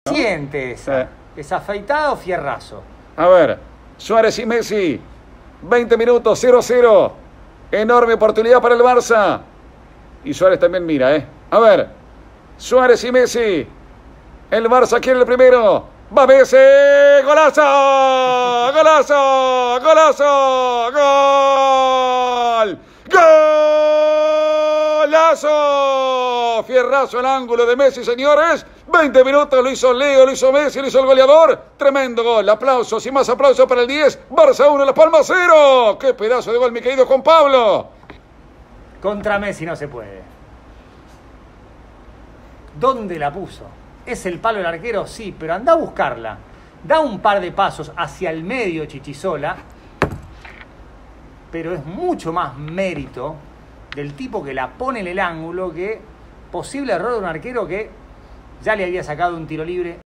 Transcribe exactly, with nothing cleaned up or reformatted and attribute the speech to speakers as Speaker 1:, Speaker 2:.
Speaker 1: ¿no?
Speaker 2: Siente esa.
Speaker 1: Eh.
Speaker 2: ¿Es afeitado o fierrazo?
Speaker 1: A ver, Suárez y Messi, veinte minutos, cero a cero. Enorme oportunidad para el Barça. Y Suárez también mira, ¿eh? A ver, Suárez y Messi. El Barça quiere el primero. ¡Va Messi! ¡Golazo! ¡Golazo! ¡Golazo! ¡Gol! ¡Golazo! Fierrazo al ángulo de Messi, señores. veinte minutos, lo hizo Leo, lo hizo Messi, lo hizo el goleador. Tremendo gol. Aplausos y más aplausos para el diez. Barça uno, La Palma cero. ¡Qué pedazo de gol, mi querido Juan Pablo!
Speaker 2: Contra Messi no se puede. ¿Dónde la puso? ¿Es el palo del arquero? Sí, pero anda a buscarla. Da un par de pasos hacia el medio Chichisola, pero es mucho más mérito del tipo que la pone en el ángulo que posible error de un arquero que ya le había sacado un tiro libre